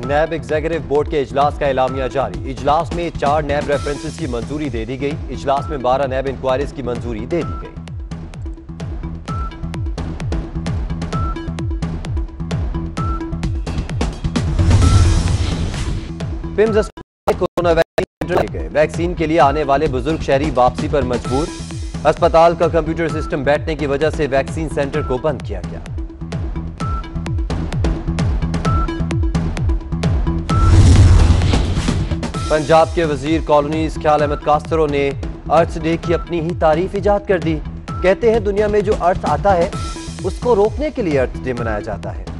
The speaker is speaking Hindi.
नैब एग्जीक्यूटिव बोर्ड के इजलास का एलामिया जारी। इजलास में 4 नैब रेफरेंसेस की मंजूरी दे दी गई। इजलास में 12 नैब इंक्वायरीज की मंजूरी दे दी गई। पिम्स अस्पताल में कोरोना वैक्सीन वैक्सीन के लिए आने वाले बुजुर्ग शहरी वापसी पर मजबूर। अस्पताल का कंप्यूटर सिस्टम बैठने की वजह से वैक्सीन सेंटर को बंद किया गया। पंजाब के वजीर कॉलोनीज ख्याल अहमद कास्तरो ने अर्थ डे की अपनी ही तारीफ इजाद कर दी। कहते हैं दुनिया में जो अर्थ आता है उसको रोकने के लिए अर्थ डे मनाया जाता है।